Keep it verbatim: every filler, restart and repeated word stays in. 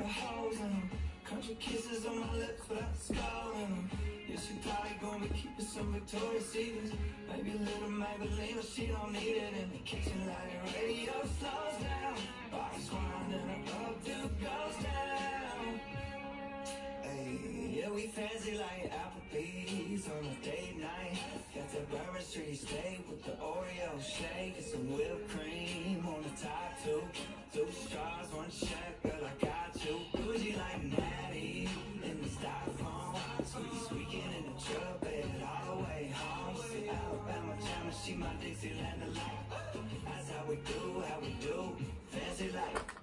the hoes in them. Country kisses on my lips without the skull in them. Yeah, she probably gonna be keeping some Victoria's Secrets. Maybe a little Maybelline, but she don't need it. In the kitchen lighting radio slows down. Body's winding up, up till it goes down. Hey, yeah, we fancy like Applebee's on a date night. Got that Bourbon Street steak with the Oreo shake and some whipped cream on the top too. Two straws, one check, girl, I got you. Bougie like Natty in the styrofoam. Squeaky squeaking in the truck bed all the way home. See Alabama Jam, she my Dixieland delight. That's how we do, how we do. Fancy like